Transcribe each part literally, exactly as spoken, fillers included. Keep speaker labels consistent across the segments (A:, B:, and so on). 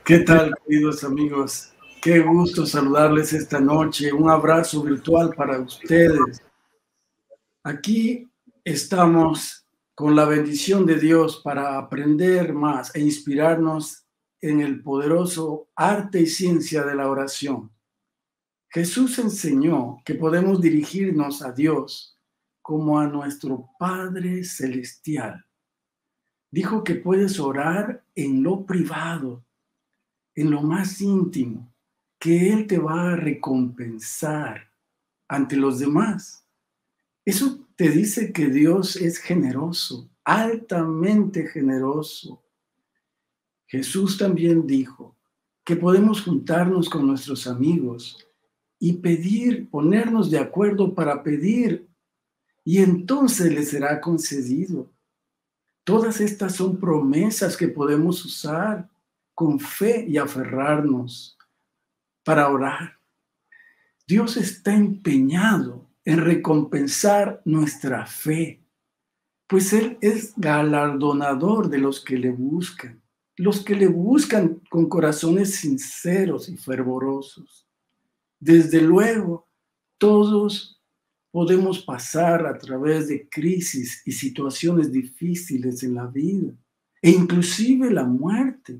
A: ¿Qué tal, queridos amigos? Qué gusto saludarles esta noche. Un abrazo virtual para ustedes. Aquí estamos con la bendición de Dios para aprender más e inspirarnos en el poderoso arte y ciencia de la oración. Jesús enseñó que podemos dirigirnos a Dios como a nuestro Padre Celestial. Dijo que puedes orar en lo privado, en lo más íntimo, que Él te va a recompensar ante los demás. Eso te dice que Dios es generoso, altamente generoso. Jesús también dijo que podemos juntarnos con nuestros amigos y pedir, ponernos de acuerdo para pedir, y entonces les será concedido. Todas estas son promesas que podemos usar con fe y aferrarnos para orar. Dios está empeñado en recompensar nuestra fe, pues Él es galardonador de los que le buscan, los que le buscan con corazones sinceros y fervorosos. Desde luego, todos podemos pasar a través de crisis y situaciones difíciles en la vida, e inclusive la muerte.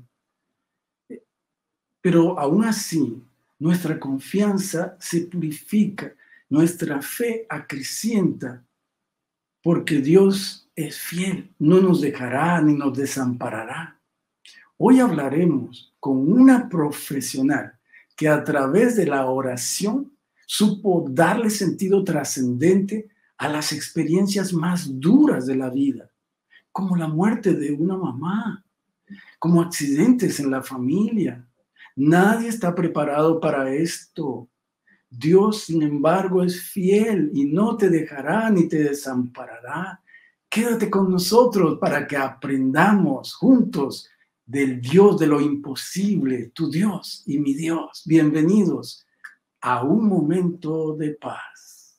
A: Pero aún así, nuestra confianza se purifica, nuestra fe acrecienta, porque Dios es fiel, no nos dejará ni nos desamparará. Hoy hablaremos con una profesional que a través de la oración supo darle sentido trascendente a las experiencias más duras de la vida, como la muerte de una mamá, como accidentes en la familia. Nadie está preparado para esto. Dios, sin embargo, es fiel y no te dejará ni te desamparará. Quédate con nosotros para que aprendamos juntos del Dios de lo imposible, tu Dios y mi Dios. Bienvenidos a un momento de paz.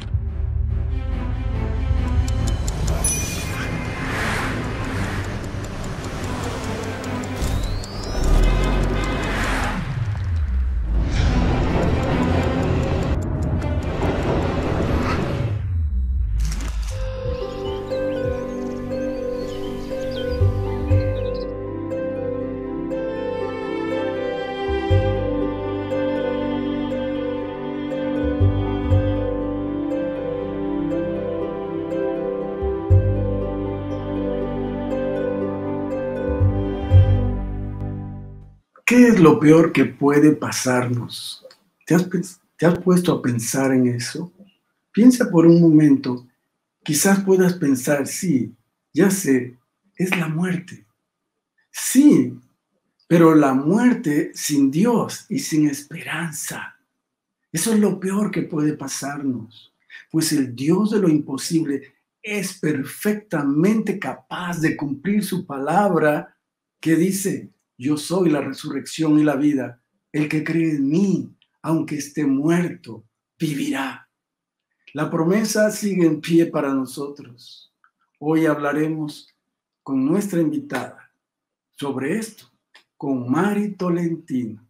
A: ¿Qué es lo peor que puede pasarnos? ¿Te has, ¿Te has puesto a pensar en eso? Piensa por un momento. Quizás puedas pensar, sí, ya sé, es la muerte. Sí, pero la muerte sin Dios y sin esperanza. Eso es lo peor que puede pasarnos. Pues el Dios de lo imposible es perfectamente capaz de cumplir su palabra que dice: yo soy la resurrección y la vida. El que cree en mí, aunque esté muerto, vivirá. La promesa sigue en pie para nosotros. Hoy hablaremos con nuestra invitada sobre esto, con Mari Tolentino.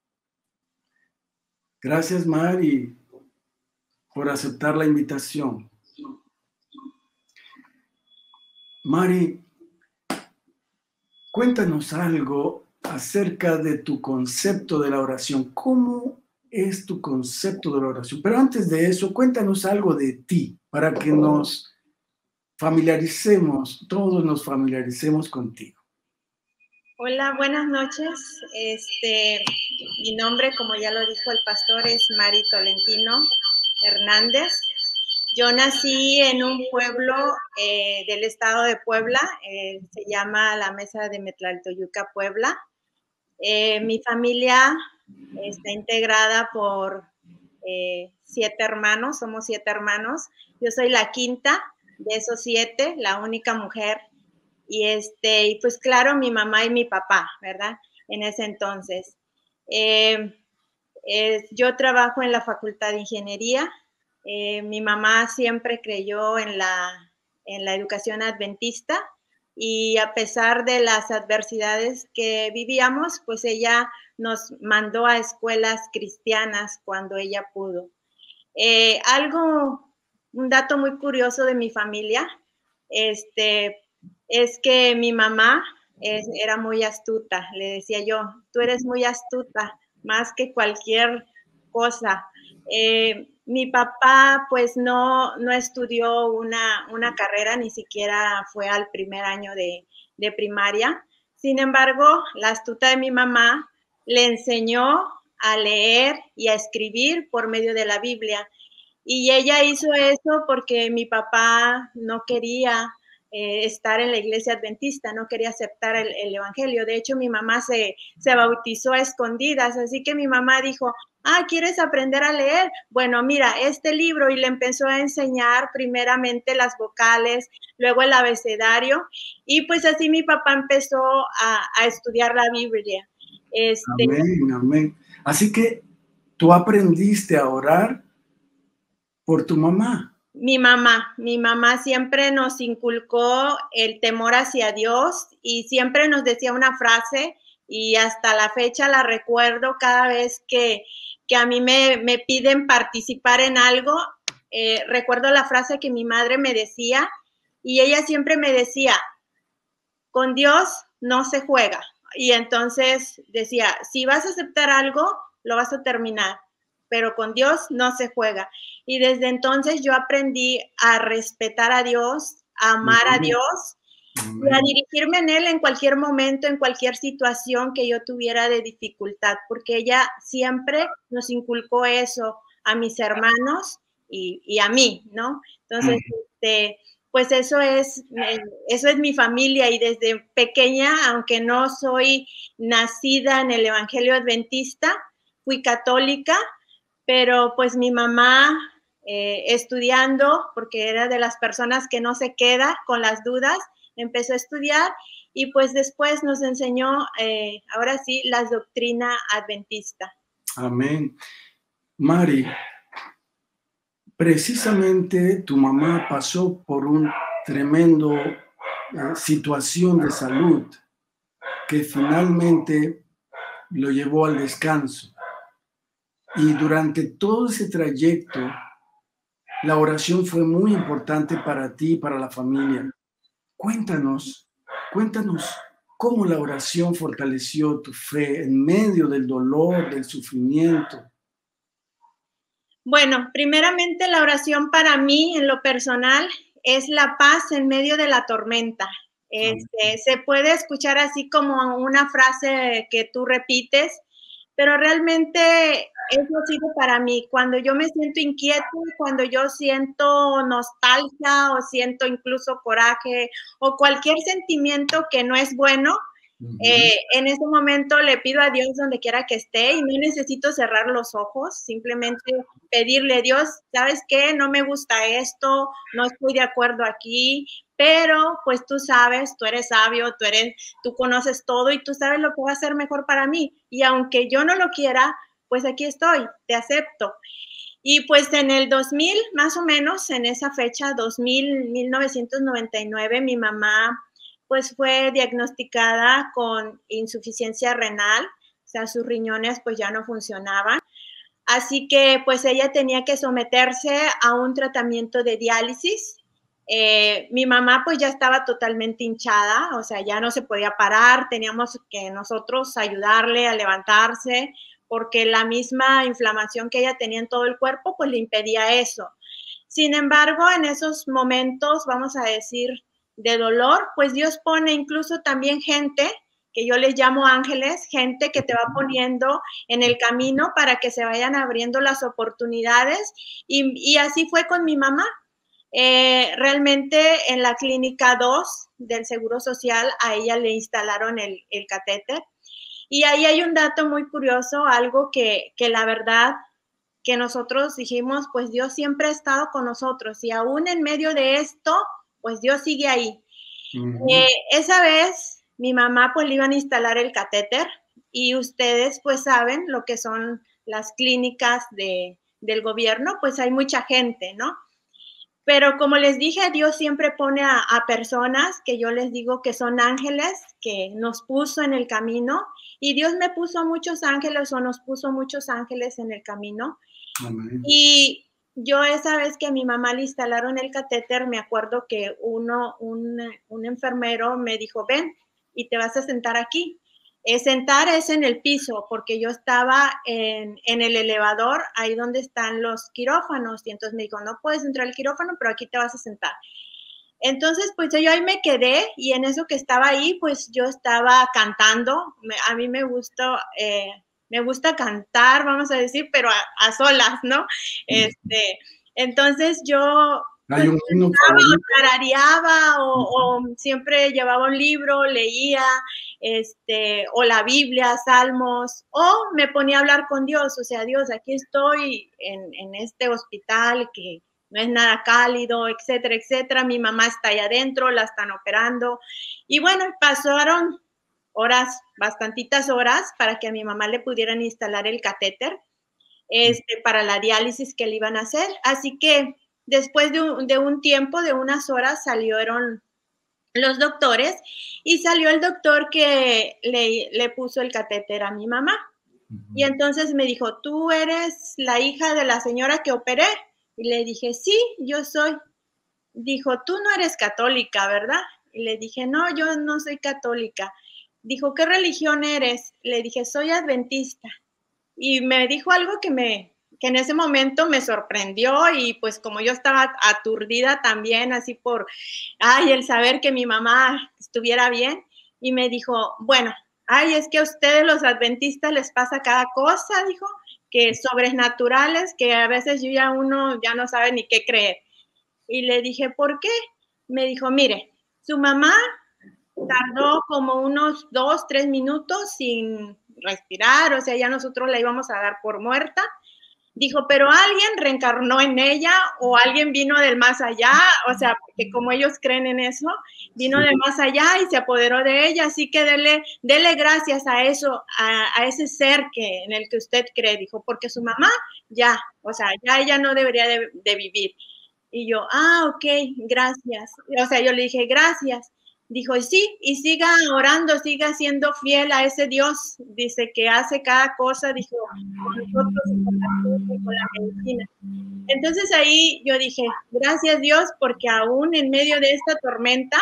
A: Gracias, Mari, por aceptar la invitación. Mari, cuéntanos algo acerca de tu concepto de la oración. ¿Cómo es tu concepto de la oración? Pero antes de eso, cuéntanos algo de ti, para que nos familiaricemos, todos nos familiaricemos contigo.
B: Hola, buenas noches. Este, mi nombre, como ya lo dijo el pastor, es Mari Tolentino Hernández. Yo nací en un pueblo eh, del estado de Puebla, eh, se llama la Mesa de Metlaltoyuca, Puebla. Eh, mi familia está integrada por eh, siete hermanos, somos siete hermanos. Yo soy la quinta de esos siete, la única mujer. Y, este, y pues claro, mi mamá y mi papá, ¿verdad? En ese entonces. Eh, eh, yo trabajo en la Facultad de Ingeniería. Eh, mi mamá siempre creyó en la, en la educación adventista, y a pesar de las adversidades que vivíamos, pues ella nos mandó a escuelas cristianas cuando ella pudo. Eh, algo, un dato muy curioso de mi familia, este, es que mi mamá es, era muy astuta, le decía yo, tú eres muy astuta, más que cualquier cosa. Eh, mi papá pues no, no estudió una, una, carrera, ni siquiera fue al primer año de, de primaria. Sin embargo, la astuta de mi mamá le enseñó a leer y a escribir por medio de la Biblia. Y ella hizo eso porque mi papá no quería eh, estar en la iglesia adventista, no quería aceptar el, el evangelio. De hecho, mi mamá se, se bautizó a escondidas, así que mi mamá dijo, ah, ¿quieres aprender a leer? Bueno, mira, este libro, y le empezó a enseñar primeramente las vocales, luego el abecedario, y pues así mi papá empezó a, a estudiar la Biblia.
A: Este, amén, amén. Así que tú aprendiste a orar por tu mamá.
B: Mi mamá, mi mamá siempre nos inculcó el temor hacia Dios y siempre nos decía una frase y hasta la fecha la recuerdo cada vez que, que a mí me, me piden participar en algo. Eh, recuerdo la frase que mi madre me decía y ella siempre me decía, con Dios no se juega. Y entonces decía, si vas a aceptar algo, lo vas a terminar, pero con Dios no se juega. Y desde entonces yo aprendí a respetar a Dios, a amar a Dios y a dirigirme en Él en cualquier momento, en cualquier situación que yo tuviera de dificultad, porque ella siempre nos inculcó eso a mis hermanos y, y a mí, ¿no? Entonces, este, pues eso es, eso es mi familia y desde pequeña, aunque no soy nacida en el Evangelio Adventista, fui católica, pero pues mi mamá eh, estudiando, porque era de las personas que no se queda con las dudas, empezó a estudiar y pues después nos enseñó, eh, ahora sí, la doctrina adventista.
A: Amén. Mari, precisamente tu mamá pasó por un tremendo eh, situación de salud que finalmente lo llevó al descanso. Y durante todo ese trayecto, la oración fue muy importante para ti y para la familia. Cuéntanos, cuéntanos cómo la oración fortaleció tu fe en medio del dolor, del sufrimiento.
B: Bueno, primeramente la oración para mí, en lo personal, es la paz en medio de la tormenta. Este, se puede escuchar así como una frase que tú repites, pero realmente eso ha sido para mí. Cuando yo me siento inquieta, cuando yo siento nostalgia o siento incluso coraje o cualquier sentimiento que no es bueno, Uh-huh. Eh, en ese momento le pido a Dios donde quiera que esté y no necesito cerrar los ojos, simplemente pedirle, Dios, ¿sabes qué? No me gusta esto, no estoy de acuerdo aquí, pero pues tú sabes, tú eres sabio, tú eres, tú conoces todo y tú sabes lo que va a ser mejor para mí. Y aunque yo no lo quiera, pues aquí estoy, te acepto. Y pues en el dos mil, más o menos, en esa fecha, dos mil, mil novecientos noventa y nueve, mi mamá pues fue diagnosticada con insuficiencia renal, o sea, sus riñones pues ya no funcionaban. Así que pues ella tenía que someterse a un tratamiento de diálisis. Eh, mi mamá pues ya estaba totalmente hinchada, o sea, ya no se podía parar, teníamos que nosotros ayudarle a levantarse, porque la misma inflamación que ella tenía en todo el cuerpo pues le impedía eso. Sin embargo, en esos momentos, vamos a decir, de dolor, pues Dios pone incluso también gente, que yo les llamo ángeles, gente que te va poniendo en el camino para que se vayan abriendo las oportunidades. Y, y así fue con mi mamá. Eh, realmente en la clínica dos del Seguro Social, a ella le instalaron el, el catéter. Y ahí hay un dato muy curioso, algo que, que la verdad que nosotros dijimos, pues Dios siempre ha estado con nosotros y aún en medio de esto, pues Dios sigue ahí. Uh-huh. Eh, esa vez mi mamá pues le iban a instalar el catéter y ustedes pues saben lo que son las clínicas de, del gobierno, pues hay mucha gente, ¿no? Pero como les dije, Dios siempre pone a, a personas que yo les digo que son ángeles, que nos puso en el camino, y Dios me puso muchos ángeles o nos puso muchos ángeles en el camino. Amén. Y yo esa vez que a mi mamá le instalaron el catéter, me acuerdo que uno, un, un enfermero me dijo, ven y te vas a sentar aquí. Eh, sentar es en el piso, porque yo estaba en, en el elevador, ahí donde están los quirófanos, y entonces me dijo, no puedes entrar al quirófano, pero aquí te vas a sentar. Entonces, pues yo ahí me quedé, y en eso que estaba ahí, pues yo estaba cantando. Me, a mí me gusta, eh, me gusta cantar, vamos a decir, pero a, a solas, ¿no? Este, entonces yo...
A: Hay un himno
B: favorito. Tarareaba o, o siempre llevaba un libro, leía, este, o la Biblia, salmos, o me ponía a hablar con Dios, o sea, Dios, aquí estoy en, en este hospital que no es nada cálido, etcétera, etcétera, mi mamá está ahí adentro, la están operando, y bueno, pasaron horas, bastantitas horas, para que a mi mamá le pudieran instalar el catéter, este, para la diálisis que le iban a hacer, así que después de un, de un tiempo, de unas horas, salieron los doctores y salió el doctor que le, le puso el catéter a mi mamá. Uh-huh. Y entonces me dijo, ¿tú eres la hija de la señora que operé? Y le dije, sí, yo soy. Dijo, tú no eres católica, ¿verdad? Y le dije, no, yo no soy católica. Dijo, ¿qué religión eres? Le dije, soy adventista. Y me dijo algo que me... que en ese momento me sorprendió y pues como yo estaba aturdida también, así por, ay, el saber que mi mamá estuviera bien, y me dijo, bueno, ay, es que a ustedes los adventistas les pasa cada cosa, dijo, que sobrenaturales, que a veces yo ya uno ya no sabe ni qué creer. Y le dije, ¿por qué? Me dijo, mire, su mamá tardó como unos dos, tres minutos sin respirar, o sea, ya nosotros la íbamos a dar por muerta. Dijo, pero alguien reencarnó en ella o alguien vino del más allá, o sea, porque como ellos creen en eso, vino sí. del más allá y se apoderó de ella, así que dele, dele gracias a eso, a, a ese ser que, en el que usted cree, dijo, porque su mamá ya, o sea, ya ella no debería de, de vivir. Y yo, ah, ok, gracias. O sea, yo le dije, gracias. Dijo, sí, y siga orando, siga siendo fiel a ese Dios, dice, que hace cada cosa, dijo, con nosotros y con la, con la medicina. Entonces ahí yo dije, gracias Dios, porque aún en medio de esta tormenta,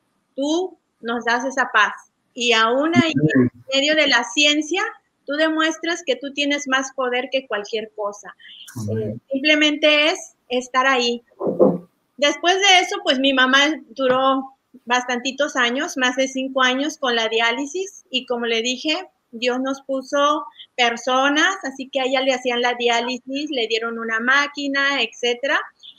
B: tú nos das esa paz. Y aún ahí, en medio de la ciencia, tú demuestras que tú tienes más poder que cualquier cosa. Eh, simplemente es estar ahí. Después de eso, pues mi mamá duró bastantitos años, más de cinco años con la diálisis, y como le dije, Dios nos puso personas, así que a ella le hacían la diálisis, le dieron una máquina, etcétera.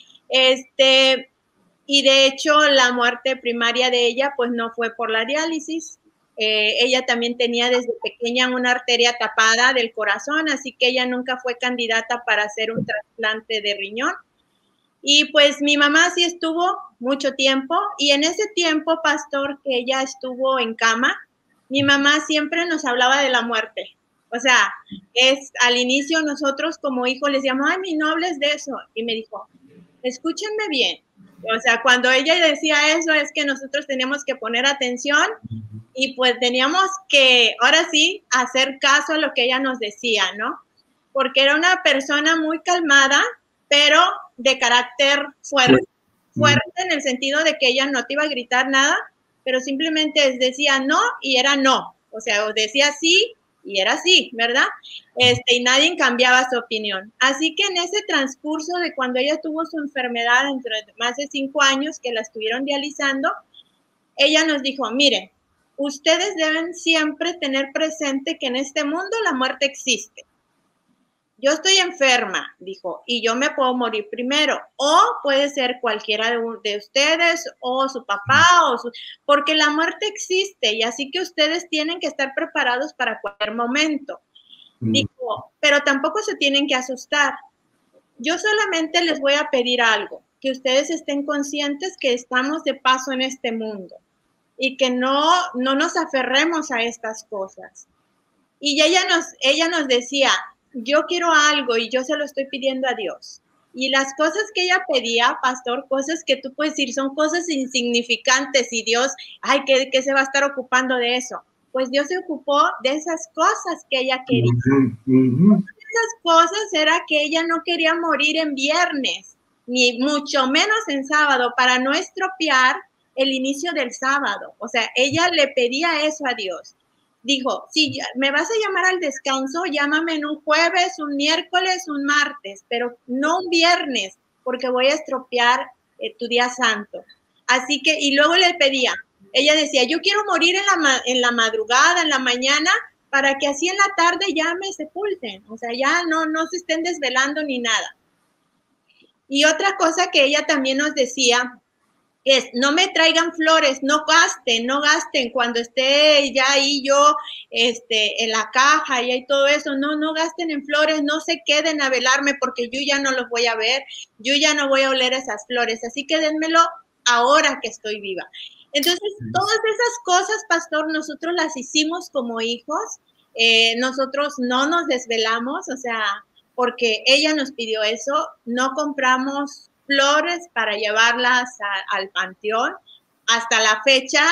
B: Este, y de hecho la muerte primaria de ella pues no fue por la diálisis. Eh, ella también tenía desde pequeña una arteria tapada del corazón, así que ella nunca fue candidata para hacer un trasplante de riñón. Y pues mi mamá sí estuvo mucho tiempo, y en ese tiempo, pastor, que ella estuvo en cama, mi mamá siempre nos hablaba de la muerte. O sea, es al inicio nosotros como hijos les decíamos, ay, mi no hables de eso. Y me dijo, escúchenme bien. O sea, cuando ella decía eso es que nosotros teníamos que poner atención y pues teníamos que, ahora sí, hacer caso a lo que ella nos decía, ¿no? Porque era una persona muy calmada, pero de carácter fuerte, fuerte en el sentido de que ella no te iba a gritar nada, pero simplemente decía no y era no, o sea, decía sí y era sí, ¿verdad? Este, y nadie cambiaba su opinión. Así que en ese transcurso de cuando ella tuvo su enfermedad, entre más de cinco años que la estuvieron dializando, ella nos dijo, miren, ustedes deben siempre tener presente que en este mundo la muerte existe. Yo estoy enferma, dijo, y yo me puedo morir primero, o puede ser cualquiera de, de ustedes, o su papá, o su, porque la muerte existe, y así que ustedes tienen que estar preparados para cualquier momento. Mm. Dijo, pero tampoco se tienen que asustar. Yo solamente les voy a pedir algo, que ustedes estén conscientes que estamos de paso en este mundo, y que no, no nos aferremos a estas cosas. Y ella nos, ella nos decía, yo quiero algo y yo se lo estoy pidiendo a Dios. Y las cosas que ella pedía, pastor, cosas que tú puedes decir, son cosas insignificantes y Dios, ay, ¿qué, qué se va a estar ocupando de eso? Pues Dios se ocupó de esas cosas que ella quería.
A: Uh-huh, uh-huh.
B: Esas cosas era que ella no quería morir en viernes, ni mucho menos en sábado, para no estropear el inicio del sábado. O sea, ella le pedía eso a Dios. Dijo, si me vas a llamar al descanso, llámame en un jueves, un miércoles, un martes, pero no un viernes, porque voy a estropear eh, tu día santo. Así que, y luego le pedía, ella decía, yo quiero morir en la, en la madrugada, en la mañana, para que así en la tarde ya me sepulten, o sea, ya no, no se estén desvelando ni nada. Y otra cosa que ella también nos decía es, no me traigan flores, no gasten, no gasten cuando esté ya ahí yo este, en la caja y hay todo eso, no, no gasten en flores, no se queden a velarme porque yo ya no los voy a ver, yo ya no voy a oler esas flores, así que denmelo ahora que estoy viva. Entonces, todas esas cosas, pastor, nosotros las hicimos como hijos, eh, nosotros no nos desvelamos, o sea, porque ella nos pidió eso, no compramos flores para llevarlas a, al panteón. Hasta la fecha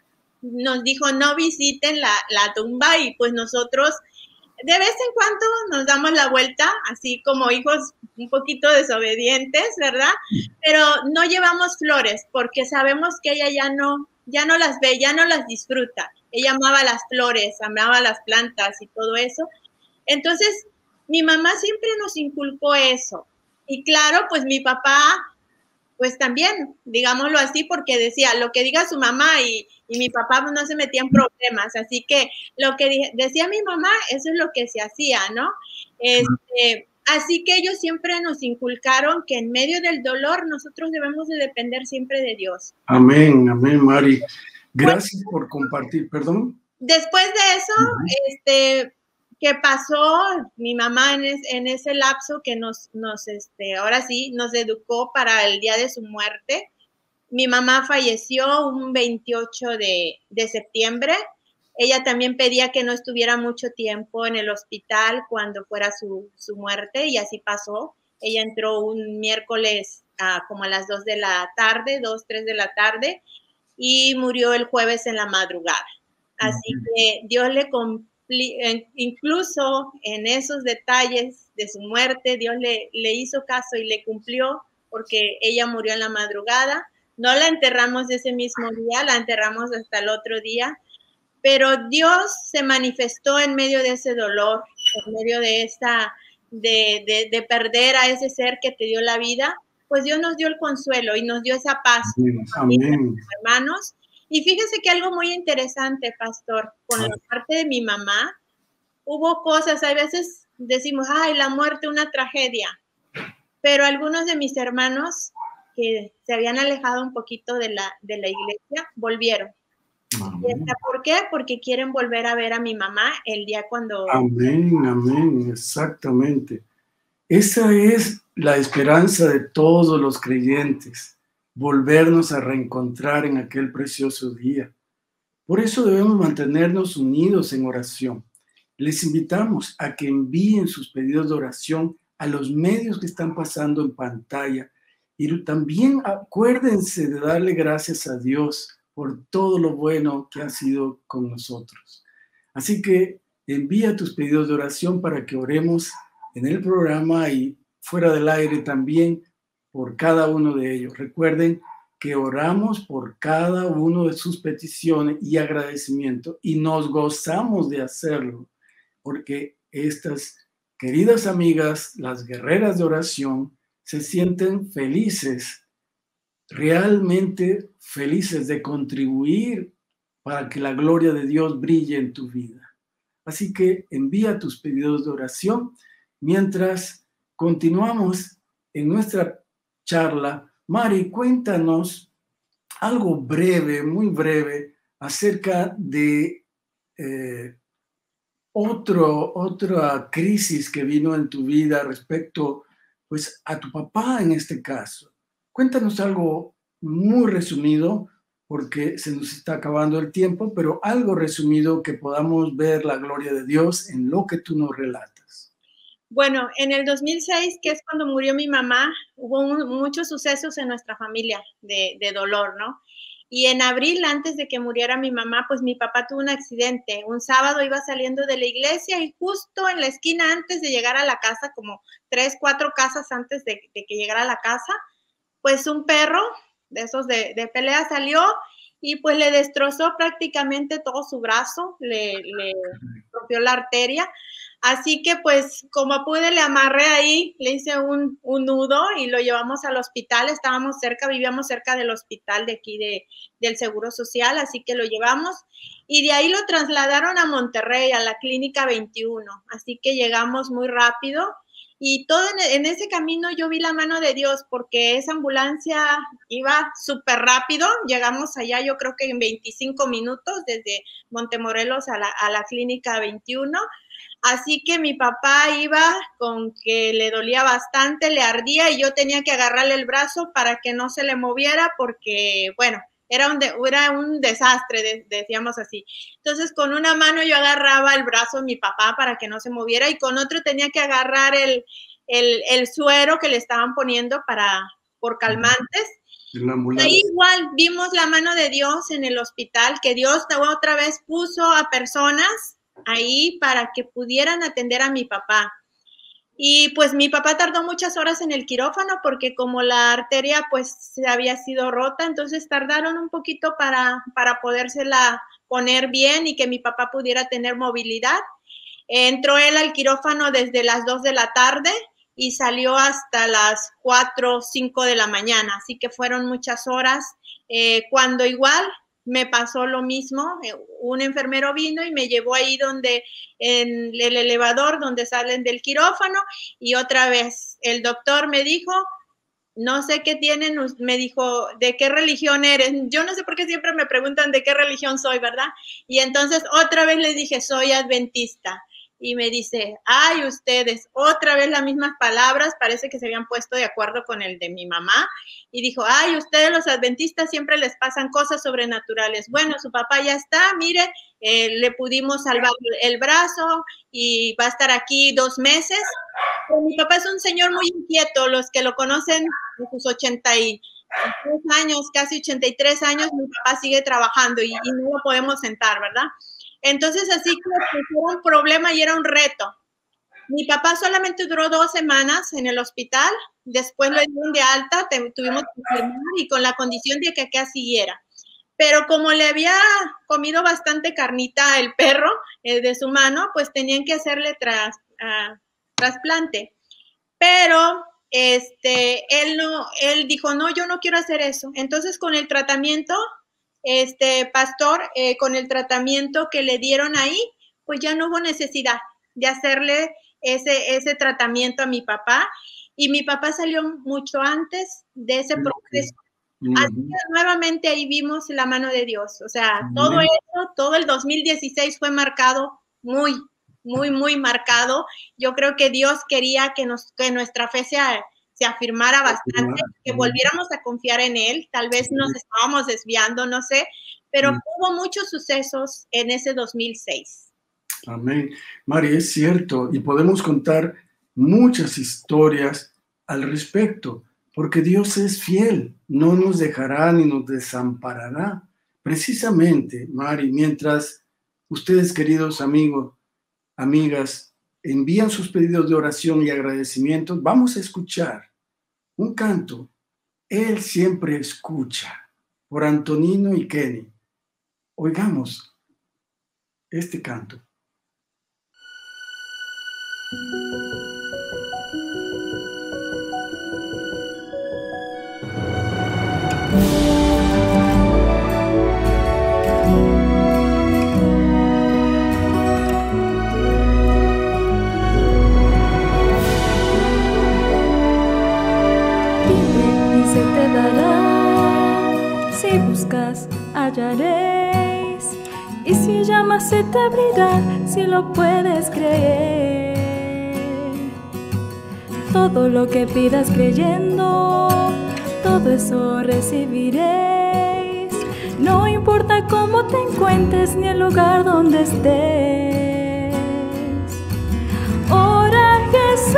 B: nos dijo no visiten la, la tumba y pues nosotros de vez en cuando nos damos la vuelta, así como hijos un poquito desobedientes, ¿verdad? Pero no llevamos flores porque sabemos que ella ya no, ya no las ve, ya no las disfruta. Ella amaba las flores, amaba las plantas y todo eso. Entonces, mi mamá siempre nos inculcó eso. Y claro, pues mi papá, pues también, digámoslo así, porque decía, lo que diga su mamá y, y mi papá no se metía en problemas. Así que lo que decía mi mamá, eso es lo que se hacía, ¿no? Este, así que ellos siempre nos inculcaron que en medio del dolor nosotros debemos de depender siempre de Dios.
A: Amén, amén, Mari. Gracias por compartir, perdón.
B: Después de eso, uh-huh. este... ¿Qué pasó? Mi mamá en, es, en ese lapso que nos, nos, este, ahora sí, nos educó para el día de su muerte. Mi mamá falleció un veintiocho de, de septiembre. Ella también pedía que no estuviera mucho tiempo en el hospital cuando fuera su, su muerte y así pasó. Ella entró un miércoles uh, como a las dos de la tarde, dos, tres de la tarde y murió el jueves en la madrugada. Así uh-huh. que Dios le cumplió. Incluso en esos detalles de su muerte, Dios le, le hizo caso y le cumplió porque ella murió en la madrugada. No la enterramos ese mismo día, la enterramos hasta el otro día, pero Dios se manifestó en medio de ese dolor, en medio de, esa, de, de, de perder a ese ser que te dio la vida, pues Dios nos dio el consuelo y nos dio esa paz.
A: Amén. Amén.
B: Hermanos. Y fíjese que algo muy interesante, pastor, con la parte de mi mamá, hubo cosas, a veces decimos, ay, la muerte, una tragedia, pero algunos de mis hermanos que se habían alejado un poquito de la, de la iglesia, volvieron. Amén. ¿Por qué? Porque quieren volver a ver a mi mamá el día cuando...
A: Amén, amén, exactamente. Esa es la esperanza de todos los creyentes. Volvernos a reencontrar en aquel precioso día. Por eso debemos mantenernos unidos en oración. Les invitamos a que envíen sus pedidos de oración a los medios que están pasando en pantalla y también acuérdense de darle gracias a Dios por todo lo bueno que ha sido con nosotros. Así que envía tus pedidos de oración para que oremos en el programa y fuera del aire también por cada uno de ellos. Recuerden que oramos por cada uno de sus peticiones y agradecimiento y nos gozamos de hacerlo porque estas queridas amigas, las guerreras de oración, se sienten felices, realmente felices de contribuir para que la gloria de Dios brille en tu vida. Así que envía tus pedidos de oración mientras continuamos en nuestra charla. Mari, cuéntanos algo breve, muy breve, acerca de eh, otro, otra crisis que vino en tu vida respecto pues, a tu papá en este caso. Cuéntanos algo muy resumido, porque se nos está acabando el tiempo, pero algo resumido que podamos ver la gloria de Dios en lo que tú nos relatas.
B: Bueno, en el dos mil seis, que es cuando murió mi mamá, hubo un, muchos sucesos en nuestra familia de, de dolor, ¿no? Y en abril, antes de que muriera mi mamá, pues mi papá tuvo un accidente. Un sábado iba saliendo de la iglesia y justo en la esquina, antes de llegar a la casa, como tres, cuatro casas antes de, de que llegara a la casa, pues un perro de esos de, de pelea salió y pues le destrozó prácticamente todo su brazo, le, le rompió la arteria. Así que pues como pude le amarré ahí, le hice un, un nudo y lo llevamos al hospital. Estábamos cerca, vivíamos cerca del hospital de aquí de, del Seguro Social, así que lo llevamos y de ahí lo trasladaron a Monterrey, a la Clínica veintiuno. Así que llegamos muy rápido y todo en, en ese camino yo vi la mano de Dios porque esa ambulancia iba súper rápido. Llegamos allá yo creo que en veinticinco minutos desde Montemorelos a la, a la Clínica veintiuno. Así que mi papá iba con que le dolía bastante, le ardía y yo tenía que agarrarle el brazo para que no se le moviera porque, bueno, era un, de, era un desastre, de, decíamos así. Entonces, con una mano yo agarraba el brazo de mi papá para que no se moviera y con otro tenía que agarrar el, el, el suero que le estaban poniendo para, por calmantes. Ahí igual vimos la mano de Dios en el hospital, que Dios otra vez puso a personas ahí para que pudieran atender a mi papá. Y pues mi papá tardó muchas horas en el quirófano porque como la arteria pues se había sido rota, entonces tardaron un poquito para, para podérsela poner bien y que mi papá pudiera tener movilidad. Entró él al quirófano desde las dos de la tarde y salió hasta las cuatro o cinco de la mañana, así que fueron muchas horas. Eh, cuando igual me pasó lo mismo, un enfermero vino y me llevó ahí donde, en el elevador donde salen del quirófano y otra vez el doctor me dijo, no sé qué tienen, me dijo, ¿de qué religión eres? Yo no sé por qué siempre me preguntan de qué religión soy, ¿verdad? Y entonces otra vez le dije, soy adventista. Y me dice, ay, ustedes, otra vez las mismas palabras, parece que se habían puesto de acuerdo con el de mi mamá, y dijo, ay, ustedes los adventistas siempre les pasan cosas sobrenaturales. Bueno, su papá ya está, mire, eh, le pudimos salvar el brazo y va a estar aquí dos meses. Pero mi papá es un señor muy inquieto, los que lo conocen de sus ochenta y tres años, casi ochenta y tres años, mi papá sigue trabajando y, y no lo podemos sentar, ¿verdad? Entonces, así que pues, era un problema y era un reto. Mi papá solamente duró dos semanas en el hospital, después lo dieron de alta, tuvimos que firmar y con la condición de que acá siguiera. Pero como le había comido bastante carnita el perro eh, de su mano, pues tenían que hacerle tras, uh, trasplante. Pero este, él, no, él dijo, no, yo no quiero hacer eso. Entonces, con el tratamiento... Este pastor, eh, con el tratamiento que le dieron ahí, pues ya no hubo necesidad de hacerle ese, ese tratamiento a mi papá y mi papá salió mucho antes de ese proceso. Uh-huh. Así que nuevamente ahí vimos la mano de Dios. O sea, uh-huh. todo eso, todo el dos mil dieciséis fue marcado muy, muy, muy marcado. Yo creo que Dios quería que, nos, que nuestra fe sea... se afirmara bastante, que volviéramos a confiar en él, tal vez nos estábamos desviando, no sé, pero hubo muchos sucesos en ese dos mil seis.
A: Amén. Mari, es cierto, y podemos contar muchas historias al respecto, porque Dios es fiel, no nos dejará ni nos desamparará. Precisamente, Mari, mientras ustedes, queridos amigos, amigas, envían sus pedidos de oración y agradecimientos, vamos a escuchar un canto, Él siempre escucha, por Antonino y Kenny. Oigamos este canto.
C: Si buscas, hallaréis, y si llamas se te abrirá, si lo puedes creer. Todo lo que pidas creyendo, todo eso recibiréis. No importa cómo te encuentres ni el lugar donde estés. Ora a Jesús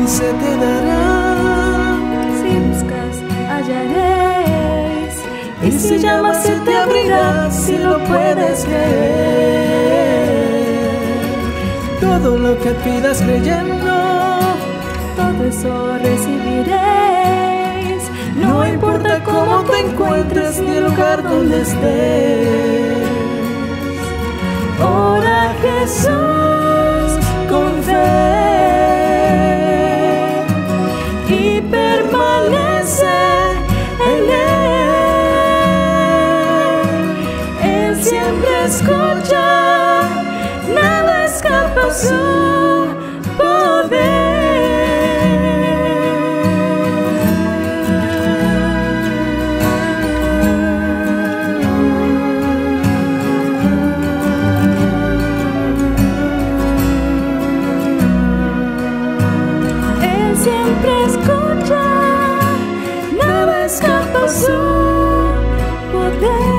D: se te dará.
C: Si buscas, hallaréis.
D: Y si llamas se te abrirá, si lo puedes creer. Todo lo que pidas creyendo,
C: todo eso recibiréis.
D: no importa cómo te encuentres ni el lugar donde estés. Ora a Jesús con fe y permanece en Él. Él siempre escucha, nada escapa a su poder.
C: Él siempre escucha, nada escapa a su poder.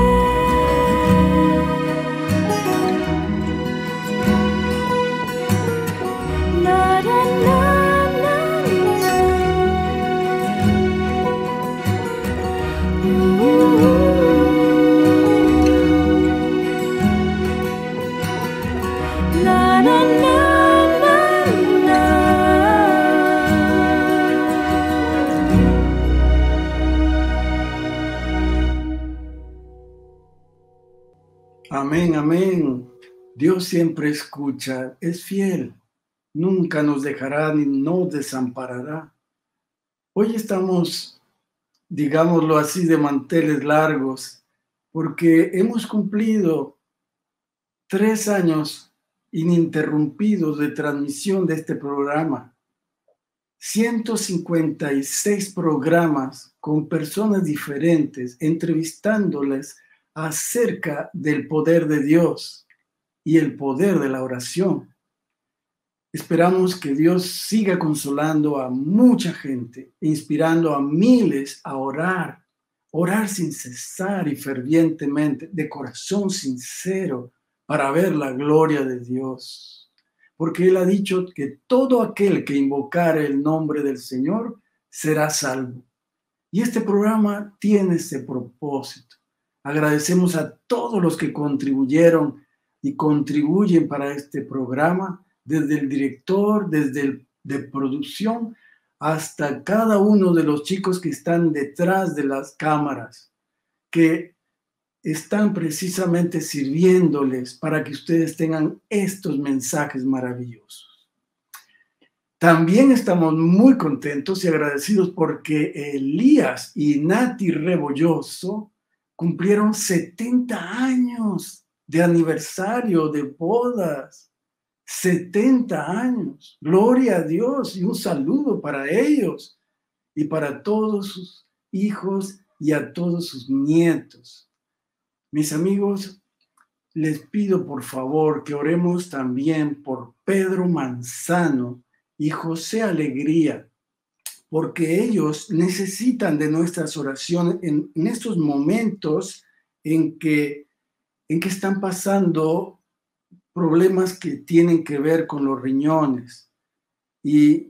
C: Na, na, na, na, na. Uh, uh, uh. Na, na, na, na, na.
A: Amén, amén. Dios siempre escucha, es fiel. Nunca nos dejará ni nos desamparará. Hoy estamos, digámoslo así, de manteles largos, porque hemos cumplido tres años ininterrumpidos de transmisión de este programa. ciento cincuenta y seis programas con personas diferentes, entrevistándoles acerca del poder de Dios y el poder de la oración. Esperamos que Dios siga consolando a mucha gente, inspirando a miles a orar, orar sin cesar y fervientemente, de corazón sincero, para ver la gloria de Dios. Porque Él ha dicho que todo aquel que invocare el nombre del Señor será salvo. Y este programa tiene ese propósito. Agradecemos a todos los que contribuyeron y contribuyen para este programa, desde el director, desde el de producción, hasta cada uno de los chicos que están detrás de las cámaras, que están precisamente sirviéndoles para que ustedes tengan estos mensajes maravillosos. También estamos muy contentos y agradecidos porque Elías y Nati Rebolloso cumplieron setenta años de aniversario de bodas. setenta años. Gloria a Dios y un saludo para ellos y para todos sus hijos y a todos sus nietos. Mis amigos, les pido por favor que oremos también por Pedro Manzano y José Alegría, porque ellos necesitan de nuestras oraciones en, en estos momentos en que, en que están pasando problemas que tienen que ver con los riñones. Y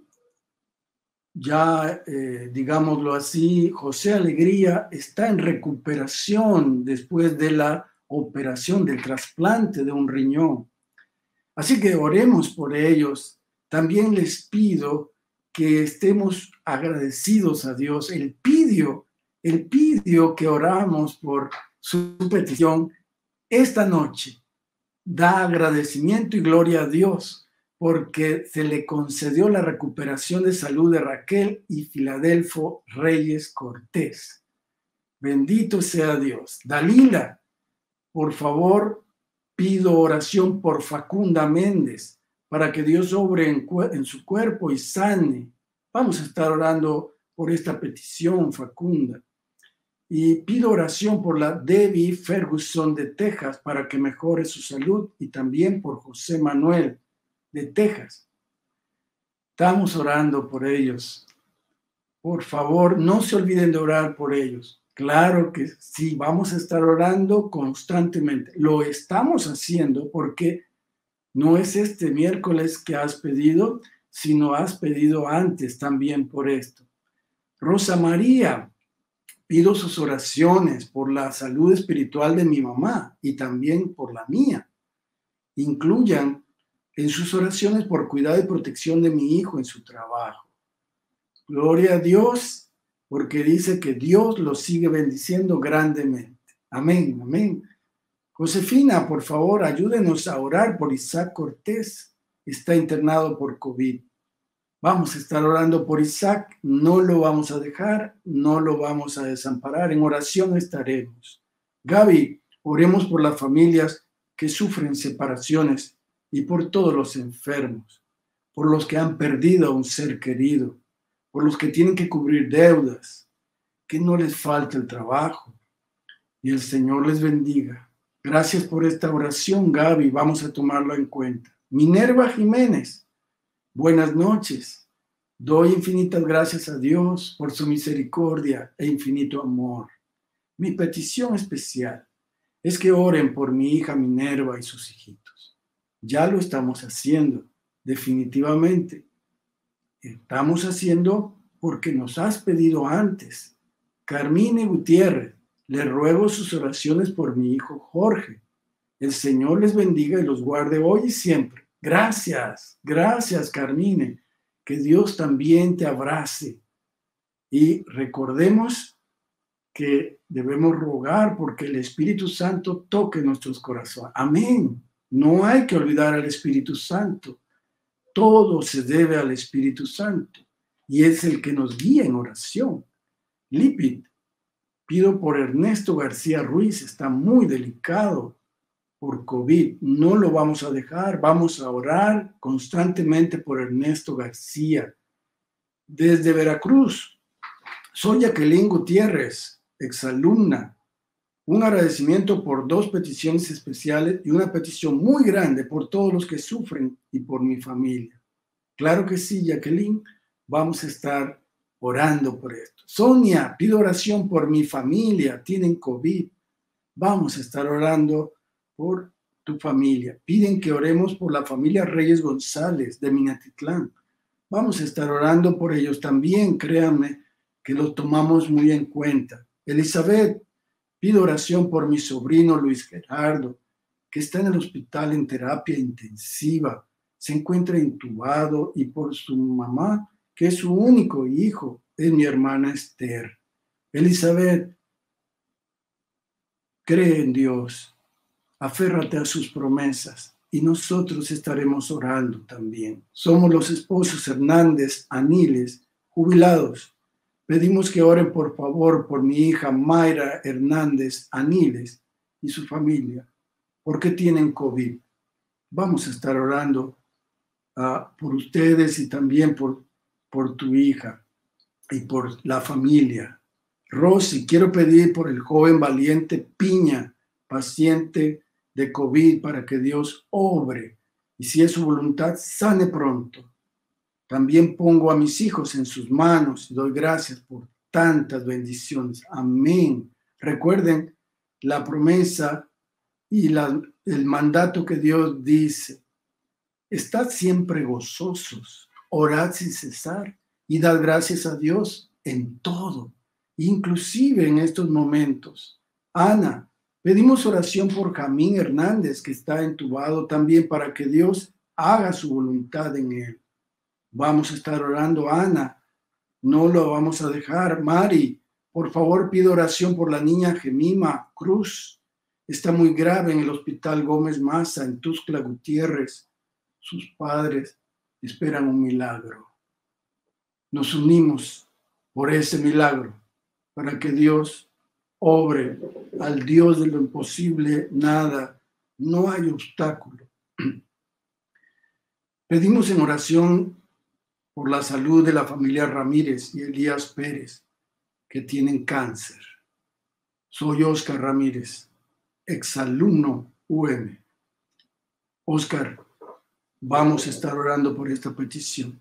A: ya, eh, digámoslo así, José Alegría está en recuperación después de la operación del trasplante de un riñón. Así que oremos por ellos. También les pido que estemos agradecidos a Dios. Él pidió, él pidió que oramos por su petición esta noche. Da agradecimiento y gloria a Dios porque se le concedió la recuperación de salud de Raquel y Filadelfo Reyes Cortés. Bendito sea Dios. Dalila, por favor, pido oración por Facunda Méndez para que Dios obre en, en su cuerpo y sane. Vamos a estar orando por esta petición, Facunda. Y pido oración por la Debbie Ferguson de Texas para que mejore su salud y también por José Manuel de Texas. Estamos orando por ellos. Por favor, no se olviden de orar por ellos. Claro que sí, vamos a estar orando constantemente. Lo estamos haciendo porque no es este miércoles que has pedido, sino has pedido antes también por esto. Rosa María, pido sus oraciones por la salud espiritual de mi mamá y también por la mía. Incluyan en sus oraciones por cuidado y protección de mi hijo en su trabajo. Gloria a Dios, porque dice que Dios lo sigue bendiciendo grandemente. Amén, amén. Josefina, por favor, ayúdenos a orar por Isaac Cortés. Está internado por COVID. Vamos a estar orando por Isaac. No lo vamos a dejar, no lo vamos a desamparar. En oración estaremos. Gaby, oremos por las familias que sufren separaciones y por todos los enfermos, por los que han perdido a un ser querido, por los que tienen que cubrir deudas, que no les falte el trabajo. Y el Señor les bendiga. Gracias por esta oración, Gaby. Vamos a tomarlo en cuenta. Minerva Jiménez, buenas noches. Doy infinitas gracias a Dios por su misericordia e infinito amor. Mi petición especial es que oren por mi hija Minerva y sus hijitos. Ya lo estamos haciendo, definitivamente. Estamos haciendo porque nos has pedido antes. Carmine Gutiérrez, le ruego sus oraciones por mi hijo Jorge. El Señor les bendiga y los guarde hoy y siempre. Gracias, gracias, Carmine. Que Dios también te abrace. Y recordemos que debemos rogar porque el Espíritu Santo toque nuestros corazones. Amén. No hay que olvidar al Espíritu Santo. Todo se debe al Espíritu Santo y es el que nos guía en oración. Lipit, pido por Ernesto García Ruiz, está muy delicado por COVID. No lo vamos a dejar, vamos a orar constantemente por Ernesto García. Desde Veracruz, soy Jacqueline Gutiérrez, exalumna. Un agradecimiento por dos peticiones especiales y una petición muy grande por todos los que sufren y por mi familia. Claro que sí, Jacqueline, vamos a estar orando por esto. Sonia, pido oración por mi familia, tienen COVID. Vamos a estar orando por tu familia. Piden que oremos por la familia Reyes González de Minatitlán. Vamos a estar orando por ellos también, créanme que lo tomamos muy en cuenta. Elizabeth, pido oración por mi sobrino Luis Gerardo, que está en el hospital en terapia intensiva, se encuentra intubado, y por su mamá, que es su único hijo, es mi hermana Esther. Elizabeth, cree en Dios, aférrate a sus promesas y nosotros estaremos orando también. Somos los esposos Hernández Aniles, jubilados. Pedimos que oren por favor por mi hija Mayra Hernández Aniles y su familia, porque tienen COVID. Vamos a estar orando uh, por ustedes y también por, por tu hija y por la familia. Rosy, quiero pedir por el joven valiente Piña, paciente de COVID, para que Dios obre y si es su voluntad, sane pronto. También pongo a mis hijos en sus manos y doy gracias por tantas bendiciones. Amén. Recuerden la promesa y la, el mandato que Dios dice. Estad siempre gozosos, orad sin cesar y dad gracias a Dios en todo, inclusive en estos momentos. Ana, pedimos oración por Camín Hernández, que está entubado también, para que Dios haga su voluntad en él. Vamos a estar orando, Ana, no lo vamos a dejar. Mari, por favor, pido oración por la niña Gemima Cruz. Está muy grave en el Hospital Gómez Maza, en Tuxtla Gutiérrez. Sus padres esperan un milagro. Nos unimos por ese milagro, para que Dios obre. Al Dios de lo imposible, nada, no hay obstáculo. Pedimos en oración por la salud de la familia Ramírez y Elías Pérez, que tienen cáncer. Soy Oscar Ramírez, exalumno U M. Oscar, vamos a estar orando por esta petición.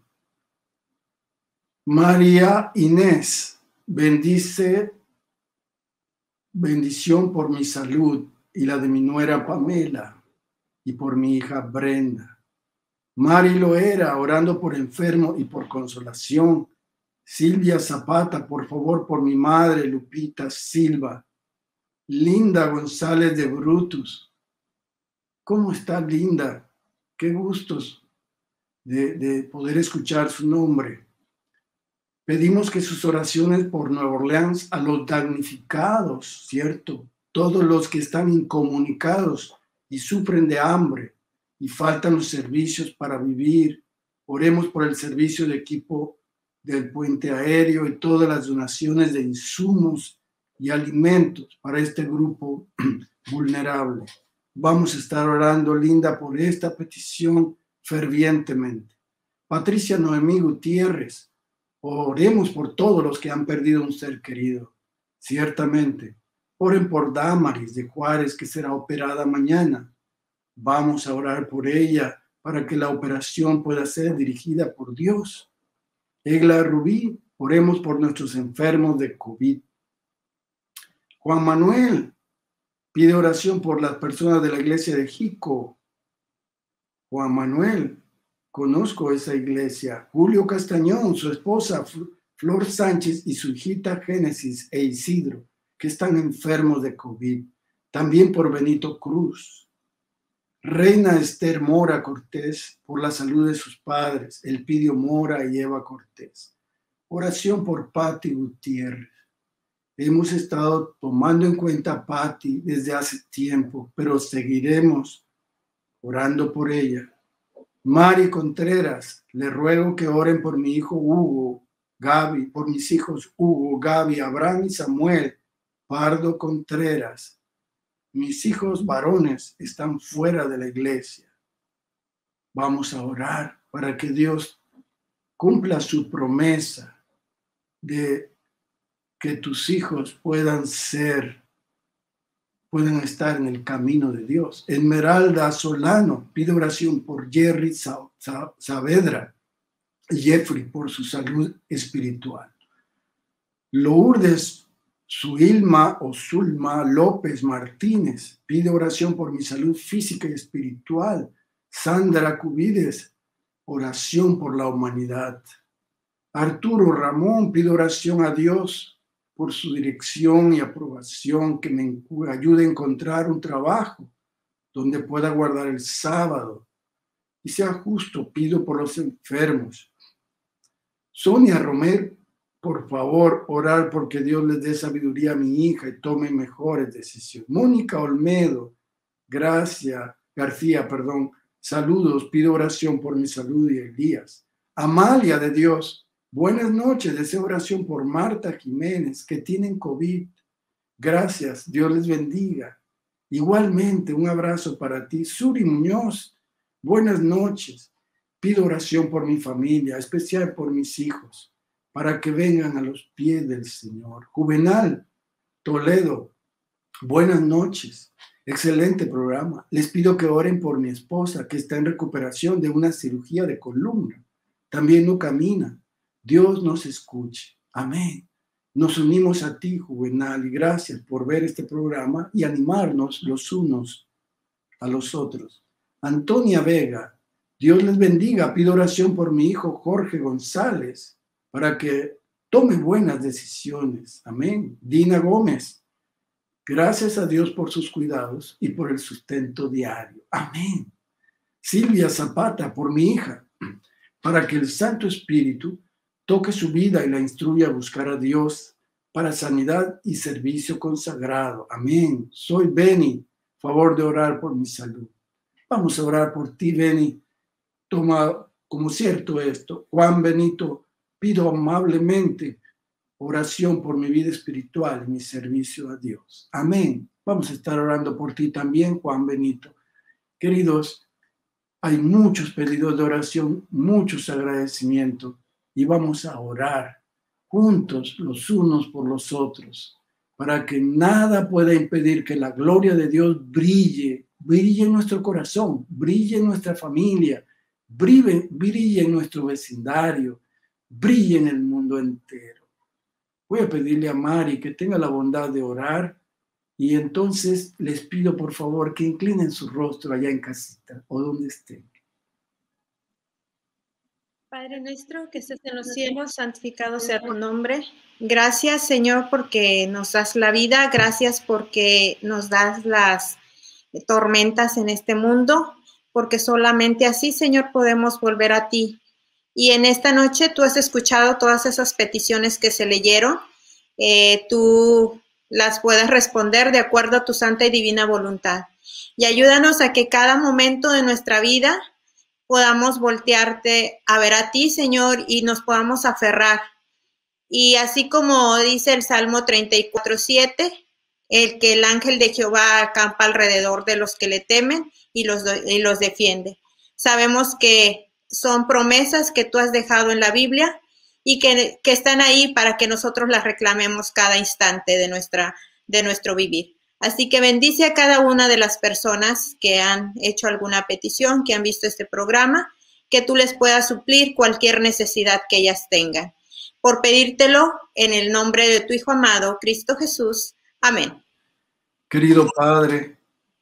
A: María Inés, bendice, bendición por mi salud y la de mi nuera Pamela y por mi hija Brenda. Mari Loera, orando por enfermo y por consolación. Silvia Zapata, por favor, por mi madre, Lupita Silva. Linda González de Brutus. ¿Cómo está Linda? Qué gustos de, de poder escuchar su nombre. Pedimos que sus oraciones por Nueva Orleans, a los damnificados, ¿cierto? Todos los que están incomunicados y sufren de hambre y faltan los servicios para vivir. Oremos por el servicio de equipo del puente aéreo y todas las donaciones de insumos y alimentos para este grupo vulnerable. Vamos a estar orando, Linda, por esta petición fervientemente. Patricia Noemí Gutiérrez, oremos por todos los que han perdido un ser querido. Ciertamente, oren por Damaris de Juárez, que será operada mañana. Vamos a orar por ella para que la operación pueda ser dirigida por Dios. Egla Rubí, oremos por nuestros enfermos de COVID. Juan Manuel pide oración por las personas de la iglesia de Jico. Juan Manuel, conozco esa iglesia. Julio Castañón, su esposa Flor Sánchez y su hijita Génesis e Isidro, que están enfermos de COVID. También por Benito Cruz. Reina Esther Mora Cortés, por la salud de sus padres, Elpidio Mora y Eva Cortés. Oración por Patti Gutiérrez. Hemos estado tomando en cuenta a Patti desde hace tiempo, pero seguiremos orando por ella. Mari Contreras, le ruego que oren por mi hijo Hugo, Gaby, por mis hijos Hugo, Gaby, Abraham y Samuel Pardo Contreras. Mis hijos varones están fuera de la iglesia. Vamos a orar para que Dios cumpla su promesa de que tus hijos puedan ser, puedan estar en el camino de Dios. Esmeralda Solano pide oración por Jerry Sa- Sa- Saavedra y Jeffrey por su salud espiritual. Lourdes Suilma o Zulma López Martínez pide oración por mi salud física y espiritual. Sandra Cubides, oración por la humanidad. Arturo Ramón pide oración a Dios por su dirección y aprobación, que me ayude a encontrar un trabajo donde pueda guardar el sábado y sea justo. Pido por los enfermos. Sonia Romero, por favor, orar porque Dios les dé sabiduría a mi hija y tome mejores decisiones. Mónica Olmedo, Gracia García, perdón, saludos, pido oración por mi salud y Elías. Amalia de Dios, buenas noches, deseo oración por Marta Jiménez, que tienen COVID. Gracias, Dios les bendiga. Igualmente, un abrazo para ti. Suri Muñoz, buenas noches, pido oración por mi familia, especial por mis hijos, para que vengan a los pies del Señor. Juvenal Toledo, buenas noches. Excelente programa. Les pido que oren por mi esposa, que está en recuperación de una cirugía de columna. También no camina. Dios nos escuche. Amén. Nos unimos a ti, Juvenal, y gracias por ver este programa y animarnos los unos a los otros. Antonia Vega, Dios les bendiga. Pido oración por mi hijo Jorge González, para que tome buenas decisiones. Amén. Dina Gómez, gracias a Dios por sus cuidados y por el sustento diario. Amén. Silvia Zapata, por mi hija, para que el Santo Espíritu toque su vida y la instruya a buscar a Dios para sanidad y servicio consagrado. Amén. Soy Beni, favor de orar por mi salud. Vamos a orar por ti, Beni. Toma como cierto esto. Juan Benito, pido amablemente oración por mi vida espiritual y mi servicio a Dios. Amén. Vamos a estar orando por ti también, Juan Benito. Queridos, hay muchos pedidos de oración, muchos agradecimientos, y vamos a orar juntos los unos por los otros, para que nada pueda impedir que la gloria de Dios brille, brille en nuestro corazón, brille en nuestra familia, brille, brille en nuestro vecindario, brille en el mundo entero. Voy a pedirle a Mari que tenga la bondad de orar, y entonces les pido por favor que inclinen su rostro allá en casita o donde estén.
B: Padre nuestro que estás en los cielos, santificado sea tu nombre. Gracias, Señor, porque nos das la vida. Gracias porque nos das las tormentas en este mundo, porque solamente así, Señor, podemos volver a ti. Y en esta noche tú has escuchado todas esas peticiones que se leyeron. Eh, tú las puedes responder de acuerdo a tu santa y divina voluntad. Y ayúdanos a que cada momento de nuestra vida podamos voltearte a ver a ti, Señor, y nos podamos aferrar. Y así como dice el Salmo treinta y cuatro, siete, el que el ángel de Jehová acampa alrededor de los que le temen y los, y los defiende. Sabemos que son promesas que tú has dejado en la Biblia y que, que están ahí para que nosotros las reclamemos cada instante de, nuestra, de nuestro vivir. Así que bendice a cada una de las personas que han hecho alguna petición, que han visto este programa, que tú les puedas suplir cualquier necesidad que ellas tengan. Por pedírtelo en el nombre de tu Hijo amado, Cristo Jesús. Amén.
A: Querido Padre,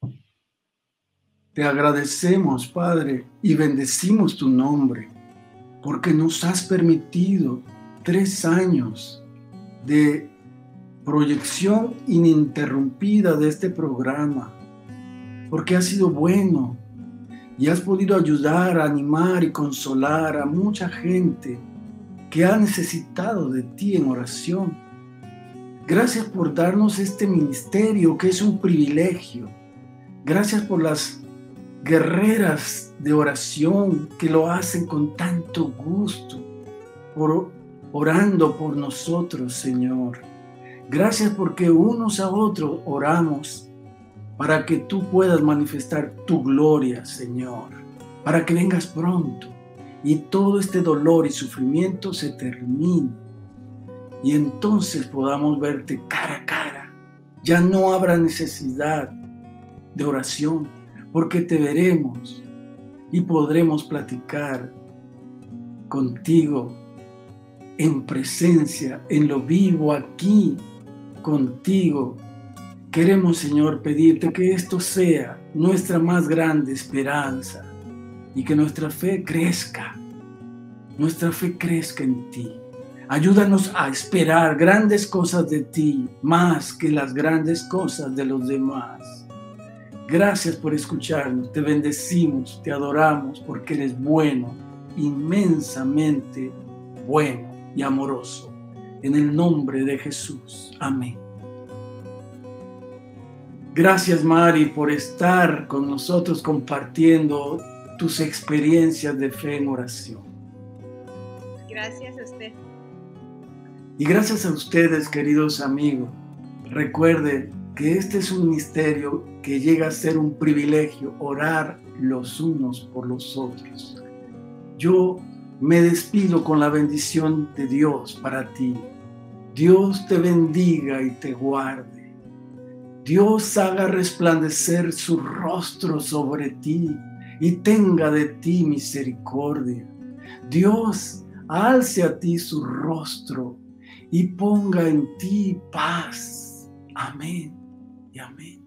A: te agradecemos, Padre, y bendecimos tu nombre, porque nos has permitido tres años de proyección ininterrumpida de este programa, porque has sido bueno y has podido ayudar, animar y consolar a mucha gente que ha necesitado de ti en oración. Gracias por darnos este ministerio que es un privilegio. Gracias por las guerreras de oración que lo hacen con tanto gusto, por orando por nosotros, Señor. Gracias porque unos a otros oramos para que tú puedas manifestar tu gloria, Señor, para que vengas pronto y todo este dolor y sufrimiento se termine y entonces podamos verte cara a cara. Ya no habrá necesidad de oración porque te veremos y podremos platicar contigo en presencia, en lo vivo, aquí contigo. Queremos, Señor, pedirte que esto sea nuestra más grande esperanza y que nuestra fe crezca, nuestra fe crezca en ti. Ayúdanos a esperar grandes cosas de ti, más que las grandes cosas de los demás. Gracias por escucharnos, te bendecimos, te adoramos porque eres bueno, inmensamente bueno y amoroso. En el nombre de Jesús. Amén. Gracias, Mari, por estar con nosotros compartiendo tus experiencias de fe en oración.
B: Gracias a usted.
A: Y gracias a ustedes, queridos amigos. Recuerde que este es un misterio que llega a ser un privilegio, orar los unos por los otros. Yo me despido con la bendición de Dios para ti. Dios te bendiga y te guarde. Dios haga resplandecer su rostro sobre ti y tenga de ti misericordia. Dios alce a ti su rostro y ponga en ti paz. Amén y amén.